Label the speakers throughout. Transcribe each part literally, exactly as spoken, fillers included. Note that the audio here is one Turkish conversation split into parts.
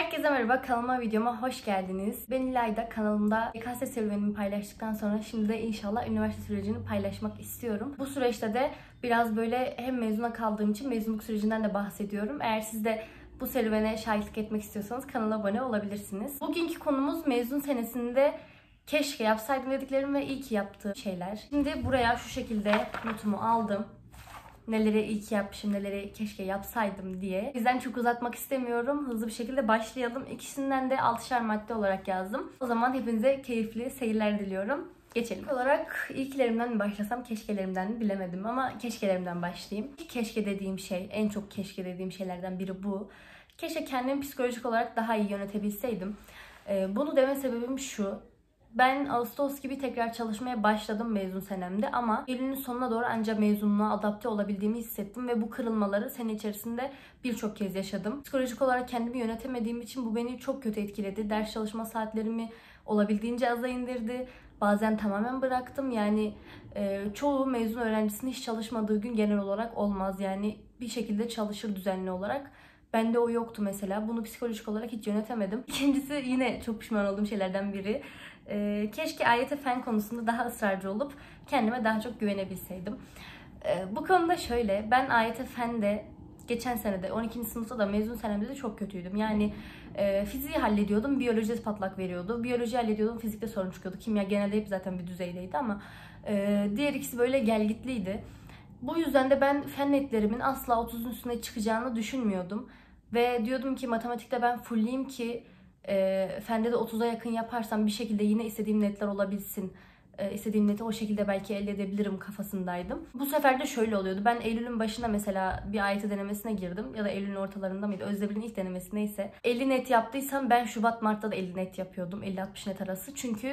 Speaker 1: Herkese merhaba, kanalıma, videoma hoş geldiniz. Ben İlayda, kanalımda Y K S serüvenimi paylaştıktan sonra şimdi de inşallah üniversite sürecini paylaşmak istiyorum. Bu süreçte de biraz böyle hem mezuna kaldığım için mezunluk sürecinden de bahsediyorum. Eğer siz de bu serüvene şahitlik etmek istiyorsanız kanala abone olabilirsiniz. Bugünkü konumuz mezun senesinde keşke yapsaydım dediklerim ve iyi ki yaptığım şeyler. Şimdi buraya şu şekilde notumu aldım. Neleri iyi ki yapmışım, neleri keşke yapsaydım diye. Bizden çok uzatmak istemiyorum. Hızlı bir şekilde başlayalım. İkisinden de altışar madde olarak yazdım. O zaman hepinize keyifli seyirler diliyorum. Geçelim. İlk olarak ilklerimden mi başlasam, keşkelerimden mi bilemedim ama keşkelerimden başlayayım. Keşke dediğim şey, en çok keşke dediğim şeylerden biri bu. Keşke kendimi psikolojik olarak daha iyi yönetebilseydim. Bunu deme sebebim şu. Ben Ağustos gibi tekrar çalışmaya başladım mezun senemde ama Eylül'ün sonuna doğru ancak mezunluğa adapte olabildiğimi hissettim ve bu kırılmaları sene içerisinde birçok kez yaşadım. Psikolojik olarak kendimi yönetemediğim için bu beni çok kötü etkiledi. Ders çalışma saatlerimi olabildiğince aza indirdi. Bazen tamamen bıraktım. Yani e, çoğu mezun öğrencisinin hiç çalışmadığı gün genel olarak olmaz. Yani bir şekilde çalışır düzenli olarak. Bende o yoktu mesela. Bunu psikolojik olarak hiç yönetemedim. İkincisi yine çok pişman olduğum şeylerden biri. Ee, keşke A Y T fen konusunda daha ısrarcı olup kendime daha çok güvenebilseydim. Ee, bu konuda şöyle, ben A Y T fende geçen senede on ikinci sınıfta da mezun senemde de çok kötüydüm. Yani e, fiziği hallediyordum, biyoloji patlak veriyordu. Biyoloji hallediyordum, fizikte sorun çıkıyordu. Kimya genelde hep zaten bir düzeydeydi ama e, diğer ikisi böyle gelgitliydi. Bu yüzden de ben fen netlerimin asla otuzun üstüne çıkacağını düşünmüyordum. Ve diyordum ki matematikte ben fullleyeyim ki e, fende de otuza yakın yaparsam bir şekilde yine istediğim netler olabilsin. E, istediğim neti o şekilde belki elde edebilirim kafasındaydım. Bu sefer de şöyle oluyordu. Ben Eylül'ün başında mesela bir A Y T denemesine girdim. Ya da Eylül'ün ortalarında mıydı? Özdebir'in ilk denemesi neyse. elli net yaptıysam ben Şubat Mart'ta da elli net yapıyordum. elli altmış net arası. Çünkü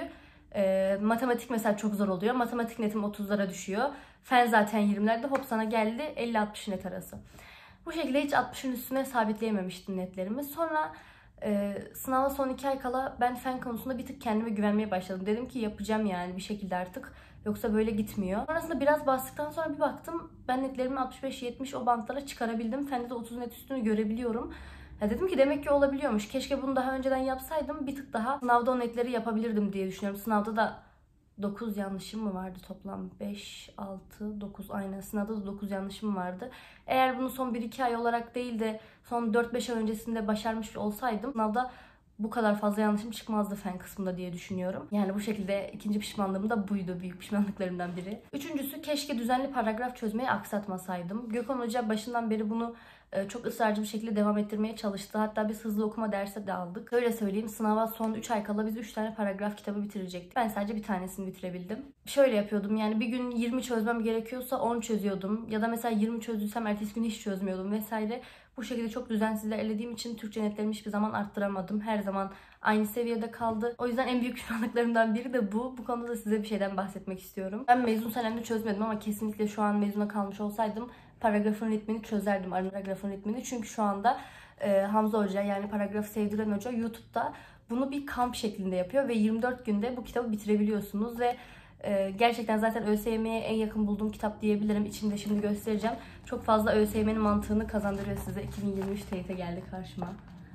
Speaker 1: e, matematik mesela çok zor oluyor. Matematik netim otuzlara düşüyor. Fen zaten yirmilerde, hop sana geldi elli altmış net arası. Bu şekilde hiç altmışın üstüne sabitleyememiştim netlerimi. Sonra e, sınava son iki ay kala ben fen konusunda bir tık kendime güvenmeye başladım. Dedim ki yapacağım yani bir şekilde artık. Yoksa böyle gitmiyor. Sonrasında biraz bastıktan sonra bir baktım ben netlerimi altmış beş yetmiş o bantlara çıkarabildim. Fende de otuz net üstünü görebiliyorum. Ya dedim ki demek ki olabiliyormuş. Keşke bunu daha önceden yapsaydım bir tık daha sınavda o netleri yapabilirdim diye düşünüyorum. Sınavda da dokuz yanlışım mı vardı toplam? beş, altı, dokuz, aynen sınavda da dokuz yanlışım vardı. Eğer bunu son bir iki ay olarak değil de son dört beş ay öncesinde başarmış olsaydım sınavda bu kadar fazla yanlışım çıkmazdı fen kısmında diye düşünüyorum. Yani bu şekilde ikinci pişmanlığım da buydu, büyük pişmanlıklarımdan biri. Üçüncüsü keşke düzenli paragraf çözmeyi aksatmasaydım. Gökhan Hoca başından beri bunu çok ısrarcı bir şekilde devam ettirmeye çalıştı. Hatta biz hızlı okuma dersi de aldık. Öyle söyleyeyim, sınava son üç ay kala biz üç tane paragraf kitabı bitirecektik. Ben sadece bir tanesini bitirebildim. Şöyle yapıyordum yani bir gün yirmi çözmem gerekiyorsa on çözüyordum. Ya da mesela yirmi çözdüysem ertesi gün hiç çözmüyordum vesaire. Bu şekilde çok düzensiz ilerlediğim için Türkçe netlerimi hiçbir zaman arttıramadım. Her zaman aynı seviyede kaldı. O yüzden en büyük pişmanlıklarımdan biri de bu. Bu konuda da size bir şeyden bahsetmek istiyorum. Ben mezun senemde çözmedim ama kesinlikle şu an mezuna kalmış olsaydım paragrafın ritmini çözerdim. Paragrafın ritmini. Çünkü şu anda e, Hamza Hoca, yani paragrafı sevdiren hoca YouTube'da bunu bir kamp şeklinde yapıyor ve yirmi dört günde bu kitabı bitirebiliyorsunuz ve e, gerçekten zaten ÖSYM'ye en yakın bulduğum kitap diyebilirim. İçinde şimdi göstereceğim. Çok fazla ÖSYM'nin mantığını kazandırıyor size. iki bin yirmi üç T Y T geldi karşıma.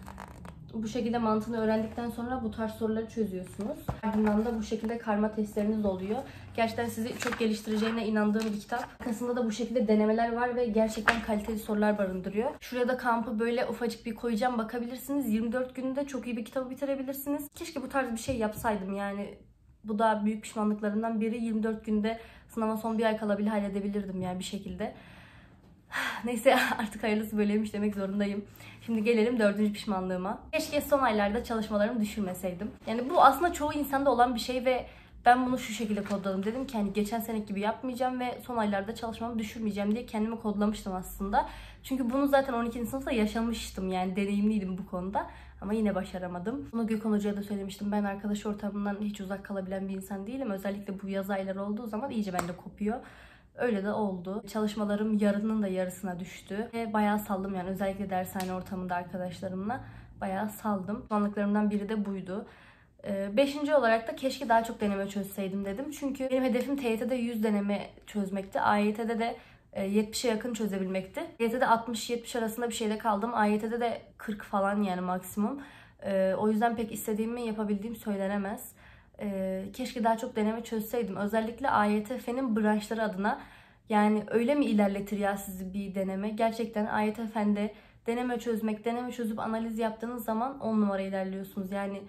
Speaker 1: Bu şekilde mantığını öğrendikten sonra bu tarz soruları çözüyorsunuz. Ardından da bu şekilde karma testleriniz oluyor. Gerçekten sizi çok geliştireceğine inandığım bir kitap. Arkasında da bu şekilde denemeler var ve gerçekten kaliteli sorular barındırıyor. Şuraya da kampı böyle ufacık bir koyacağım, bakabilirsiniz. yirmi dört günde çok iyi bir kitabı bitirebilirsiniz. Keşke bu tarz bir şey yapsaydım yani. Bu da büyük pişmanlıklarımdan biri. yirmi dört günde sınava son bir ay kala bile halledebilirdim yani bir şekilde. Neyse artık hayırlısı böyleymiş demek zorundayım. Şimdi gelelim dördüncü pişmanlığıma. Keşke son aylarda çalışmalarımı düşürmeseydim. Yani bu aslında çoğu insanda olan bir şey ve ben bunu şu şekilde kodladım. Dedim ki hani geçen seneki gibi yapmayacağım ve son aylarda çalışmamı düşürmeyeceğim diye kendimi kodlamıştım aslında. Çünkü bunu zaten on ikinci sınıfta yaşamıştım, yani deneyimliydim bu konuda. Ama yine başaramadım. Bunu Gökhan Hoca'ya da söylemiştim. Ben arkadaş ortamından hiç uzak kalabilen bir insan değilim. Özellikle bu yaz ayları olduğu zaman iyice bende kopuyor. Öyle de oldu. Çalışmalarım yarının da yarısına düştü. Ve bayağı saldım yani, özellikle dershane ortamında arkadaşlarımla bayağı saldım. Pişmanlıklarımdan biri de buydu. Beşinci olarak da keşke daha çok deneme çözseydim dedim. Çünkü benim hedefim T Y T'de yüz deneme çözmekti. A Y T'de de yetmişe yakın çözebilmekti. T Y T'de altmış yetmiş arasında bir şeyde kaldım. A Y T'de de kırk falan yani maksimum. Ee, o yüzden pek istediğimi yapabildiğim söylenemez. Ee, keşke daha çok deneme çözseydim. Özellikle A Y T F'nin branşları adına. Yani öyle mi ilerletir ya sizi bir deneme? Gerçekten A Y T F'de deneme çözmek, deneme çözüp analiz yaptığınız zaman on numara ilerliyorsunuz. Yani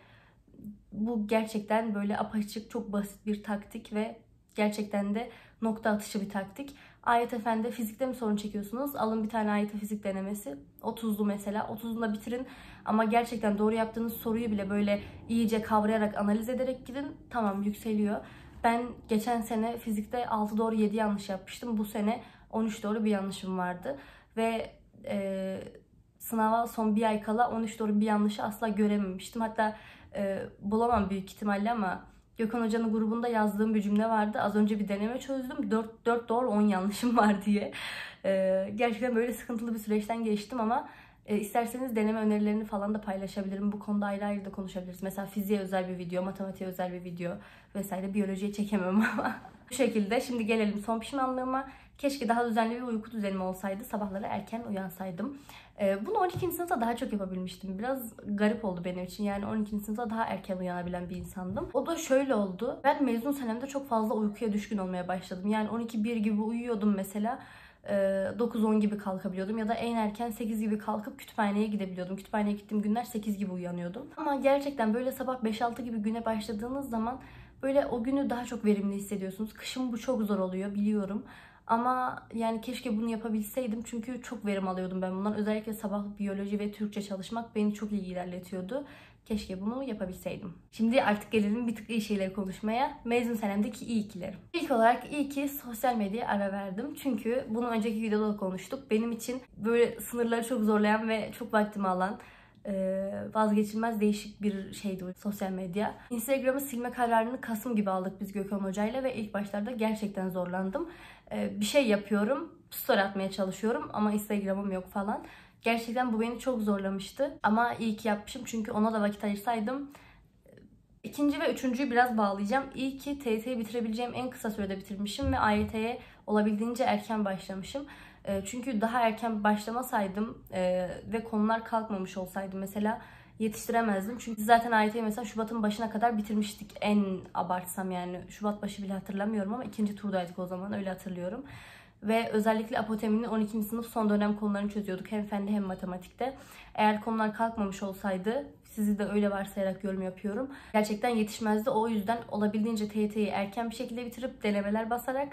Speaker 1: bu gerçekten böyle apaçık, çok basit bir taktik ve gerçekten de nokta atışı bir taktik. A Y T F'de fizikte mi sorun çekiyorsunuz? Alın bir tane A Y T fizik denemesi. otuzlu mesela. otuzunda bitirin. Ama gerçekten doğru yaptığınız soruyu bile böyle iyice kavrayarak, analiz ederek gidin. Tamam, yükseliyor. Ben geçen sene fizikte altı doğru yedi yanlış yapmıştım. Bu sene on üç doğru bir yanlışım vardı. Ve e, sınava son bir ay kala on üç doğru bir yanlışı asla görememiştim. Hatta e, bulamam büyük ihtimalle ama Gökhan Hoca'nın grubunda yazdığım bir cümle vardı. Az önce bir deneme çözdüm. dört, dört doğru on yanlışım var diye. E, gerçekten böyle sıkıntılı bir süreçten geçtim ama e, isterseniz deneme önerilerini falan da paylaşabilirim. Bu konuda ayrı ayrı da konuşabiliriz. Mesela fiziğe özel bir video, matematiğe özel bir video vesaire. Biyolojiye çekemem ama. Bu şekilde şimdi gelelim son pişmanlığıma. Keşke daha düzenli bir uyku düzenim olsaydı. Sabahları erken uyansaydım. Ee, bunu on ikinci sınıfta daha çok yapabilmiştim. Biraz garip oldu benim için. Yani on ikinci sınıfta daha erken uyanabilen bir insandım. O da şöyle oldu. Ben mezun senemde çok fazla uykuya düşkün olmaya başladım. Yani on iki bir gibi uyuyordum mesela. dokuz on gibi kalkabiliyordum ya da en erken sekiz gibi kalkıp kütüphaneye gidebiliyordum. Kütüphaneye gittiğim günler sekiz gibi uyanıyordum. Ama gerçekten böyle sabah beş altı gibi güne başladığınız zaman böyle o günü daha çok verimli hissediyorsunuz. Kışın bu çok zor oluyor biliyorum. Ama yani keşke bunu yapabilseydim çünkü çok verim alıyordum ben bundan. Özellikle sabah biyoloji ve Türkçe çalışmak beni çok iyi ilerletiyordu. Keşke bunu yapabilseydim. Şimdi artık gelelim bir tık iyi şeyleri konuşmaya. Mezun senemdeki iyi ikilerim. İlk olarak iyi ki sosyal medyaya ara verdim. Çünkü bunu önceki videoda da konuştuk. Benim için böyle sınırları çok zorlayan ve çok vaktimi alan, vazgeçilmez değişik bir şeydi o sosyal medya. Instagram'ı silme kararını Kasım gibi aldık biz Gökhan Hoca'yla ve ilk başlarda gerçekten zorlandım. Bir şey yapıyorum, story atmaya çalışıyorum ama Instagram'ım yok falan. Gerçekten bu beni çok zorlamıştı. Ama iyi ki yapmışım çünkü ona da vakit ayırsaydım. İkinci ve üçüncüyü biraz bağlayacağım. İyi ki T Y T'yi bitirebileceğim en kısa sürede bitirmişim ve A Y T'ye olabildiğince erken başlamışım. Çünkü daha erken başlamasaydım ve konular kalkmamış olsaydı mesela yetiştiremezdim. Çünkü zaten A Y T'yi mesela Şubat'ın başına kadar bitirmiştik. En abartsam yani Şubat başı bile hatırlamıyorum ama ikinci turdaydık o zaman, öyle hatırlıyorum. Ve özellikle apoteminin on ikinci sınıf son dönem konularını çözüyorduk. Hem fende hem matematikte. Eğer konular kalkmamış olsaydı, sizi de öyle varsayarak yorum yapıyorum, gerçekten yetişmezdi. O yüzden olabildiğince T Y T'yi erken bir şekilde bitirip denemeler basarak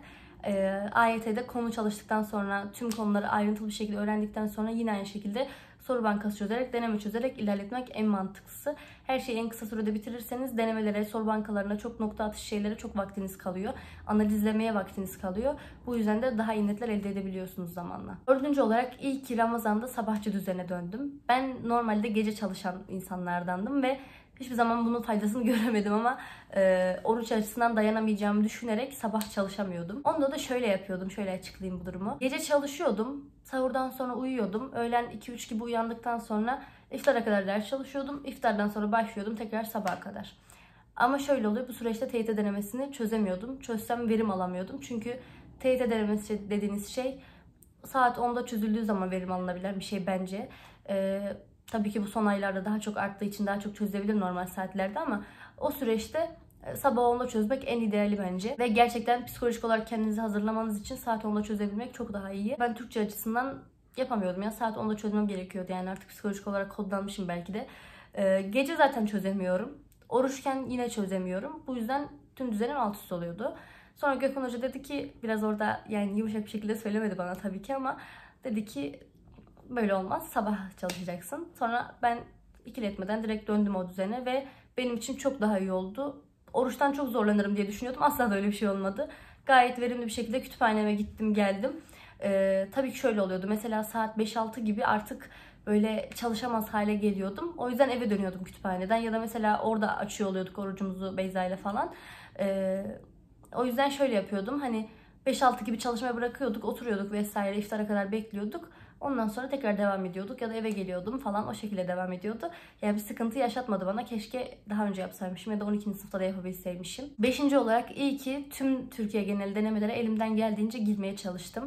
Speaker 1: A Y T'de konu çalıştıktan sonra, tüm konuları ayrıntılı bir şekilde öğrendikten sonra yine aynı şekilde soru bankası çözerek, deneme çözerek ilerletmek en mantıklısı. Her şeyi en kısa sürede bitirirseniz denemelere, soru bankalarına, çok nokta atış şeylere çok vaktiniz kalıyor. Analizlemeye vaktiniz kalıyor. Bu yüzden de daha iyi netler elde edebiliyorsunuz zamanla. Dördüncü olarak iyi ki Ramazan'da sabahçı düzene döndüm. Ben normalde gece çalışan insanlardandım ve hiçbir zaman bunun faydasını göremedim ama e, oruç açısından dayanamayacağımı düşünerek sabah çalışamıyordum. Onda da şöyle yapıyordum, şöyle açıklayayım bu durumu. Gece çalışıyordum, sahurdan sonra uyuyordum. Öğlen iki üç gibi uyandıktan sonra iftara kadar ders çalışıyordum. İftardan sonra başlıyordum tekrar sabaha kadar. Ama şöyle oluyor, bu süreçte T Y T denemesini çözemiyordum. Çözsem verim alamıyordum. Çünkü T Y T denemesi dediğiniz şey saat onda çözüldüğü zaman verim alınabilen bir şey bence. Ee, tabii ki bu son aylarda daha çok arttığı için daha çok çözebilir normal saatlerde ama o süreçte sabah onda çözmek en ideali bence. Ve gerçekten psikolojik olarak kendinizi hazırlamanız için saat onda çözebilmek çok daha iyi. Ben Türkçe açısından yapamıyordum ya, saat onda çözmem gerekiyordu yani artık psikolojik olarak kodlanmışım belki de. Ee, gece zaten çözemiyorum. Oruçken yine çözemiyorum. Bu yüzden tüm düzenim alt üst oluyordu. Sonra Gökhan Hoca dedi ki, biraz orada yani yumuşak bir şekilde söylemedi bana tabii ki ama dedi ki böyle olmaz, sabah çalışacaksın. Sonra ben ikiletmeden direkt döndüm o düzene ve benim için çok daha iyi oldu. Oruçtan çok zorlanırım diye düşünüyordum. Asla da öyle bir şey olmadı. Gayet verimli bir şekilde kütüphaneme gittim geldim. Ee, tabii ki şöyle oluyordu. Mesela saat beş altı gibi artık böyle çalışamaz hale geliyordum. O yüzden eve dönüyordum kütüphaneden. Ya da mesela orada açıyor oluyorduk orucumuzu Beyza ile falan. Ee, o yüzden şöyle yapıyordum. Hani beş altı gibi çalışmaya bırakıyorduk, oturuyorduk vesaire, iftara kadar bekliyorduk. Ondan sonra tekrar devam ediyorduk ya da eve geliyordum falan, o şekilde devam ediyordu. Yani bir sıkıntı yaşatmadı bana. Keşke daha önce yapsaymışım ya da on ikinci sınıfta da yapabilseymişim. Beşinci olarak iyi ki tüm Türkiye genel denemelere elimden geldiğince girmeye çalıştım.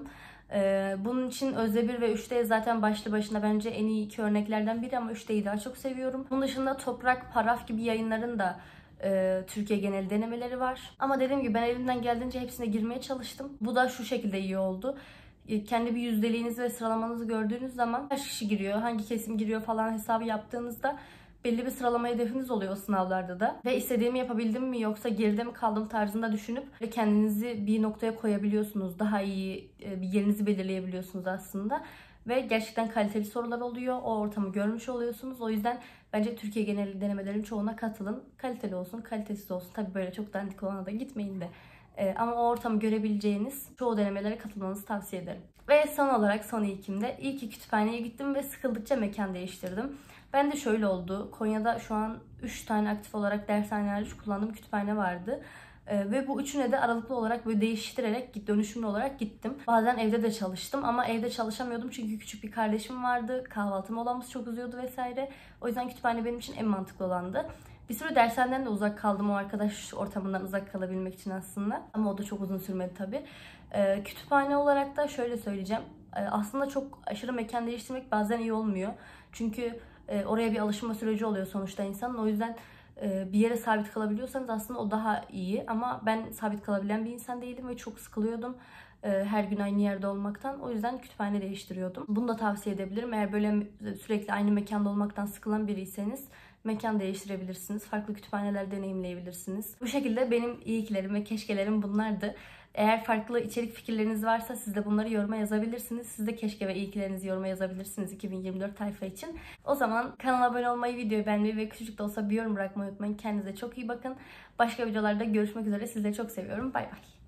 Speaker 1: Ee, bunun için Özde bir ve üç D zaten başlı başına bence en iyi iki örneklerden biri ama üç D'yi daha çok seviyorum. Bunun dışında Toprak, Paraf gibi yayınların da e, Türkiye genel denemeleri var. Ama dediğim gibi ben elimden geldiğince hepsine girmeye çalıştım. Bu da şu şekilde iyi oldu. Kendi bir yüzdeliğinizi ve sıralamanızı gördüğünüz zaman kaç kişi giriyor, hangi kesim giriyor falan hesabı yaptığınızda belli bir sıralama hedefiniz oluyor o sınavlarda da. Ve istediğimi yapabildim mi yoksa geride mi kaldım tarzında düşünüp ve kendinizi bir noktaya koyabiliyorsunuz. Daha iyi bir yerinizi belirleyebiliyorsunuz aslında. Ve gerçekten kaliteli sorular oluyor. O ortamı görmüş oluyorsunuz. O yüzden bence Türkiye geneli denemelerin çoğuna katılın. Kaliteli olsun, kalitesiz olsun. Tabii böyle çok dandik olana da gitmeyin de. Ee, ama o ortamı görebileceğiniz çoğu denemelere katılmanızı tavsiye ederim. Ve son olarak son ilkimde iyi ki kütüphaneye gittim ve sıkıldıkça mekan değiştirdim. Ben de şöyle oldu. Konya'da şu an üç tane aktif olarak dershane hariç kullandığım kütüphane vardı. Ee, ve bu üçüne de aralıklı olarak böyle değiştirerek, dönüşümlü olarak gittim. Bazen evde de çalıştım ama evde çalışamıyordum çünkü küçük bir kardeşim vardı. Kahvaltı molamız çok uzuyordu vesaire. O yüzden kütüphane benim için en mantıklı olandı. Bir süre dershaneden de uzak kaldım o arkadaş ortamından uzak kalabilmek için aslında. Ama o da çok uzun sürmedi tabii. Ee, kütüphane olarak da şöyle söyleyeceğim. Ee, aslında çok aşırı mekan değiştirmek bazen iyi olmuyor. Çünkü e, oraya bir alışma süreci oluyor sonuçta insanın. O yüzden e, bir yere sabit kalabiliyorsanız aslında o daha iyi. Ama ben sabit kalabilen bir insan değilim ve çok sıkılıyordum e, her gün aynı yerde olmaktan. O yüzden kütüphane değiştiriyordum. Bunu da tavsiye edebilirim. Eğer böyle sürekli aynı mekanda olmaktan sıkılan biriyseniz mekan değiştirebilirsiniz. Farklı kütüphaneler deneyimleyebilirsiniz. Bu şekilde benim iyiliklerim ve keşkelerim bunlardı. Eğer farklı içerik fikirleriniz varsa siz de bunları yoruma yazabilirsiniz. Siz de keşke ve iyiliklerinizi yoruma yazabilirsiniz iki bin yirmi dört tayfa için. O zaman kanala abone olmayı, videoyu beğenmeyi ve küçük de olsa bir yorum bırakmayı unutmayın. Kendinize çok iyi bakın. Başka videolarda görüşmek üzere. Sizleri çok seviyorum. Bay bay.